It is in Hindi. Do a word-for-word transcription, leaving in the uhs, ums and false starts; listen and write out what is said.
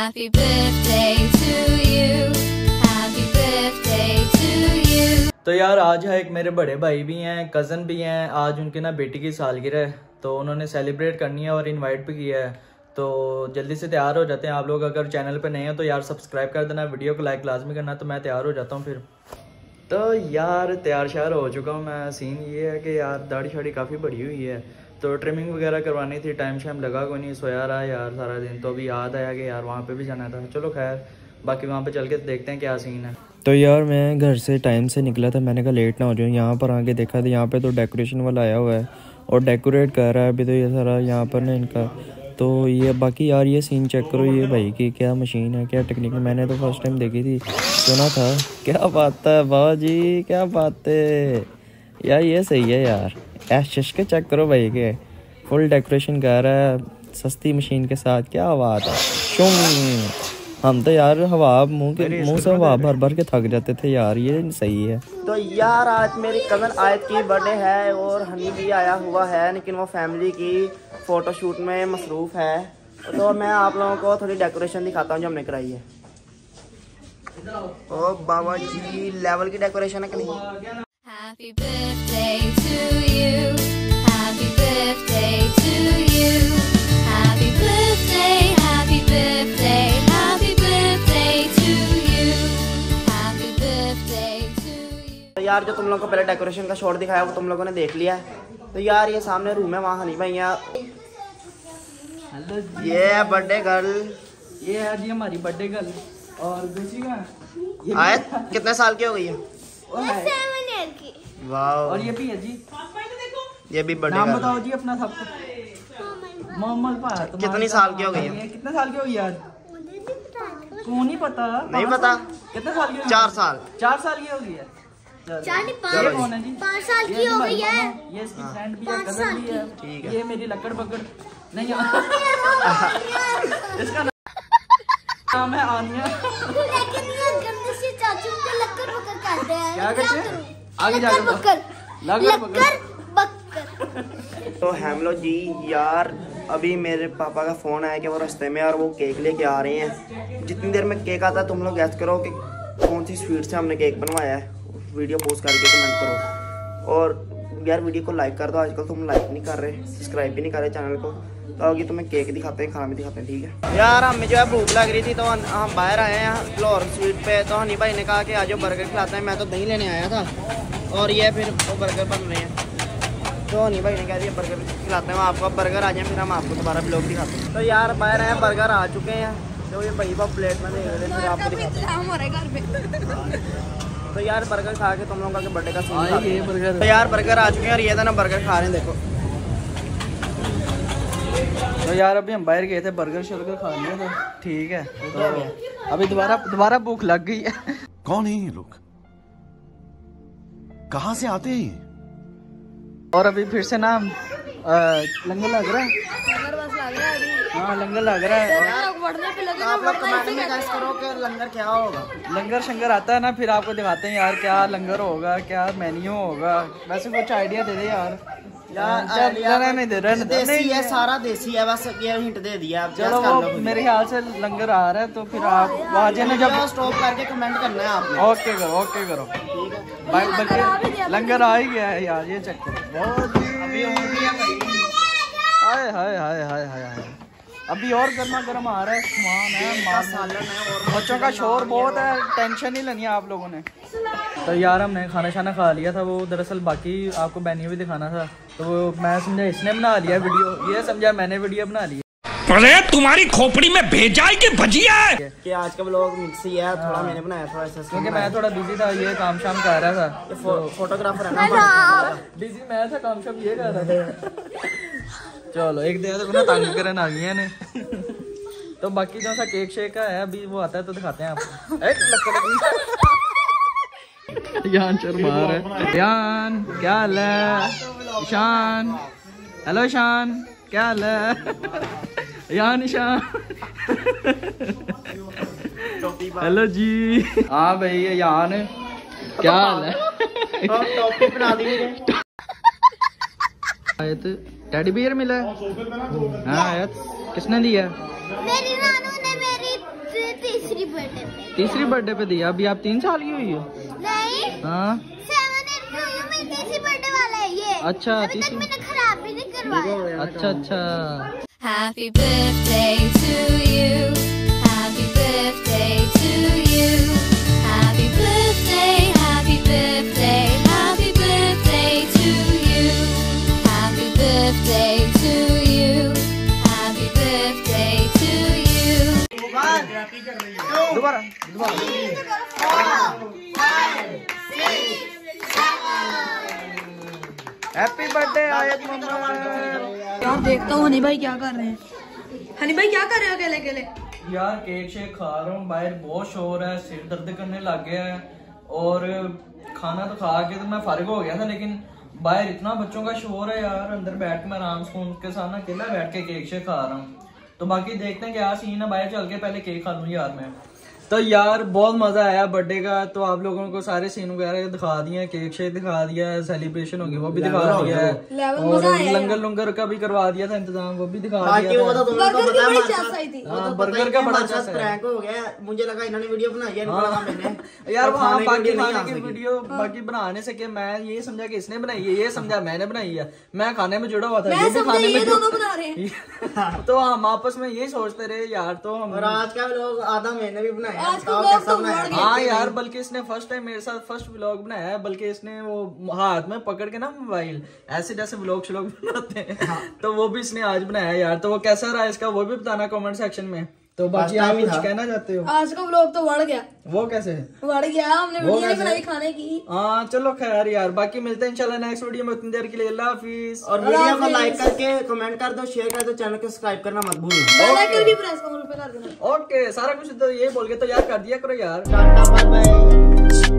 Happy birthday to you. Happy birthday to you. तो यार आज है एक मेरे बड़े भाई भी हैं, कज़न भी हैं। आज उनके ना बेटी की सालगिरह है तो उन्होंने सेलिब्रेट करनी है और इनवाइट भी किया है। तो जल्दी से तैयार हो जाते हैं आप लोग। अगर चैनल पे नए हैं तो यार सब्सक्राइब कर देना, वीडियो को लाइक लाजमी करना। तो मैं तैयार हो जाता हूँ फिर। तो यार तैयार श्यार हो चुका हूँ मैं। सीन ये है कि यार दाढ़ी शाड़ी काफ़ी बड़ी हुई है तो ट्रिमिंग वगैरह करवानी थी। टाइम शाइम लगा कोई नहीं, सोया रहा यार सारा दिन। तो अभी याद आया कि यार वहाँ पे भी जाना था। चलो खैर बाकी वहाँ पे चल के देखते हैं क्या सीन है। तो यार मैं घर से टाइम से निकला था, मैंने कहा लेट ना हो जाऊँ। यहाँ पर आके देखा था यहाँ पे तो डेकोरेशन वाला आया हुआ है और डेकोरेट कर रहा है अभी। तो ये सारा यहाँ पर ना इनका तो ये बाकी यार ये सीन चेक करो, ये भाई की क्या मशीन है, क्या टेक्निक है। मैंने तो फर्स्ट टाइम देखी थी, सुना था। क्या बात है बाबा जी, क्या बात है यार, ये सही है यार। ऐश के चेक करो भाई के, फुल डेकोरेशन कर रहा है सस्ती मशीन के साथ। क्या बात है शुम। हम तो यार हवा मुंह के मुंह से हवा भर भर के थक जाते थे यार, ये सही है। तो यार आज मेरी कज़न आयत की बर्थडे है और हनी भी आया हुआ है, लेकिन वो फैमिली की फ़ोटोशूट में मसरूफ़ है। तो मैं आप लोगों को थोड़ी डेकोरेशन दिखाता हूँ जो हमने कराई है। ओ बाबा जी लेवल की डेकोरेशन है कि नहीं। Happy birthday to you. Happy birthday to you. Happy birthday, happy birthday, happy birthday to you. Happy birthday to you. तो यार जो तुम लोगों को पहले डेकोरेशन का शॉट दिखाया वो तुम लोगों ने देख लिया है। तो यार ये सामने रूम है, वहाँ हनी भाई है। ये है बर्थडे गर्ल, ये है जी हमारी बर्थडे गर्ल। और दूसरी का आयत कितने साल की हो गई है? वाह। और ये भी है जी, ये भी बर्थडे नाम गर्ल। बताओ जी अपना सबको। मोहम्मद पा कितनी साल की हो गई है? कितने साल की हो गई यार? को नहीं पता। नहीं पता। कितने साल की? चार साल। चार साल की हो गई है। ये कौन है जी? पाँच साल की हो गई है। ये इसकी फ्रेंड भी है, कज़न भी है। ठीक है। ये मेरी लकड़ पकड़ नहीं इसका नाम है आनिया। लेकिन ये गंदे से चाचू को लक्कर पकड़ कहते हैं। क्या कहते हैं? आगे जाके बकर लकड़ पकड़। बकर। तो हम लोग जी यार अभी मेरे पापा का फ़ोन आया कि वो रास्ते में और वो केक लेके आ रहे हैं। जितनी देर में केक आता है तुम लोग गैस करो कि कौन सी स्वीट से हमने केक बनवाया है। वीडियो पोस्ट करके कमेंट करो और यार वीडियो को लाइक कर दो। आजकल तुम लाइक नहीं कर रहे, सब्सक्राइब भी नहीं कर रहे चैनल को। तो अभी तुम्हें केक दिखाते हैं, खाना भी दिखाते हैं, ठीक है। यार हमें जो है भूख लग रही थी तो हम बाहर आए हैं लाहौर स्वीट पे। तो हनी भाई ने कहा कि आज बर्गर खिलाते हैं। मैं तो दही लेने आया था और ये फिर वो बर्गर बन रहे हैं। तो हनी भाई ने कहा दिया बर्गर खिलाते हैं आपको। बर्गर आ जाए फिर हम आपको दोबारा ब्लॉग दिखाते हैं। तो यार बाहर आए बर्गर आ चुके हैं। तो ये भाई बाप प्लेट में देख रहे हैं, फिर आपको दिखाते हैं। तो यार बर्गर खा के तुम लोगों का बर्थडे का सीन है ये बर्गर। तो यार बर्गर आ चुके हैं और ये था ना बर्गर खा रहे हैं, देखो। तो यार अभी हम बाहर गए थे बर्गर शर्गर खा लिए थे, ठीक है। तो अभी दोबारा दोबारा भूख लग गई है। कौन है ये लोग, कहाँ से आते हैं? और अभी फिर से ना लंगर लग रहा है। हाँ लंगर लग रहा है। आप लोग कमेंट में गैस करो कि लंगर क्या होगा। लंगर शंगर आता है ना फिर आपको दिखाते हैं यार क्या लंगर होगा, क्या मेन्यू होगा। वैसे कुछ आइडिया दे दे यार। यार नहीं दे रहे, देसी है, सारा देसी है, बस ये हिंट दे दिया आप। चलो वो मेरे ख्याल से लंगर आ रहा है तो फिर आप वहाँ जाने जब स्टॉप करके कमेंट करना है आपने। ओके करो ओके करो ठीक है भाई। बल्कि लंगर आ ही गया है यार, ये चेक करो। बहुत अभी और भी है भाई। हाय हाय हाय हाय हाय हाय अभी और गर्मा गर्म आ रहा है सामान है, सालन है और बच्चों का शोर बहुत है। टेंशन नहीं लेनी है आप लोगों ने। तो यार हमने खाना शाना खा लिया था। वो दरअसल बाकी आपको मेन्यू भी दिखाना था तो वो मैं समझा इसने बना लिया वीडियो, ये समझा मैंने वीडियो बना ली। अरे तुम्हारी खोपड़ी में भेजा है कि भजिया है? कि आज का व्लॉग मिक्सी है, थोड़ा मैंने बनाया थोड़ा ऐसा क्योंकि मैं थोड़ा बिजी था, ये काम शाम कर रहा था। फो, फोटोग्राफर है ना, बिजी मैं था, काम शाम ये कर रहा था। चलो एक दिन तो तंग करन आ गया ने। तो बाकी जो सा केक शेक का है अभी वो आता है तो दिखाते हैं आपको। यान शर्मा रहा है। यान क्या हाल है? ईशान हेलो ईशान क्या हाल है? यान ईशान हेलो जी। हाँ भाई ये यान क्या हाल है? टॉपी बना दी मुझे। आयत टेडी बियर मिला है? हाँ आयत किसने दिया? मेरी नानू ने मेरी तीसरी बर्थडे पे दिया। अभी आप तीन साल की हुई हो? नहीं, हाँ सेवन एट में हुई हूँ, मेरी तीसरी बर्थडे वाला है ये। अच्छा, अभी तक मैंने खराब भी नहीं करवाया। अच्छा अच्छा। Happy birthday to you. Happy birthday to you. Happy birthday, happy birthday, happy birthday to you. Happy birthday to you. Happy birthday to you. दोबारा हैप्पी बर्थडे आयत मोहम्मद। यार देखता हूँ हनी भाई क्या कर रहे हैं। हनी भाई क्या कर रहे हो अकेले अकेले? यार केक शेक खा रहा हूँ, बाहर बहुत शोर है, सिर दर्द करने लग गया है और खाना तो खा के तो मैं फारिग हो गया था, लेकिन बाहर इतना बच्चों का शोर है यार। अंदर बैठ के मैं आराम से उनके साथ ना अकेला बैठ के केक शेक खा रहा हूँ। तो बाकी देखते हैं क्या सीन है, बाहर चल के पहले केक खा लूँ यार मैं। तो यार बहुत मजा आया बर्थडे का। तो आप लोगों को सारे सीन वगैरह दिखा दिए, केक शेक दिखा दिया है, सेलिब्रेशन होगी वो भी दिखा दिया है, और लंगर लंगर का भी करवा दिया था इंतजाम, वो भी दिखा दिया था। बर्गर का बड़ा प्रैंक हो गया, मुझे लगा इन्होंने वीडियो बनाई है मैंने यार वहाँ बाकी खाने की वीडियो बाकी बनाने से क्या, मैं ये समझा कि इसने बनाई है, ये समझा मैंने बनाई है, मैं खाने में जुड़ा हुआ था, ये भी खाने में दोनों बना रहे हैं। तो हम आपस में ये सोचते रहे यार। तो हम और आज का लोग आधा महीने भी बनाया। हाँ यार, बल्कि इसने फर्स्ट टाइम मेरे साथ फर्स्ट व्लॉग बनाया है, बल्कि इसने वो हाथ में पकड़ के ना मोबाइल ऐसे जैसे व्लॉग श्लॉग बनाते हैं, हाँ। तो वो भी इसने आज बनाया यार। तो वो कैसा रहा इसका वो भी बताना कमेंट सेक्शन में। तो बाकी आप कुछ कहना चाहते हो? आज का व्लॉग तो बढ़ गया। वो कैसे बढ़ गया? हमने वीडियो बनाई खाने की। हाँ चलो खैर यार, बाकी मिलते हैं इंशाल्लाह नेक्स्ट वीडियो में। उतनी देर के लिए अल्लाह हाफिज। और वीडियो को लाइक करके कमेंट कर दो, शेयर कर दो, चैनल को सब्सक्राइब करना मत भूलो। ओके, सारा कुछ तो ये बोल के तो यार कर दिया करो यार। Tata bye bye.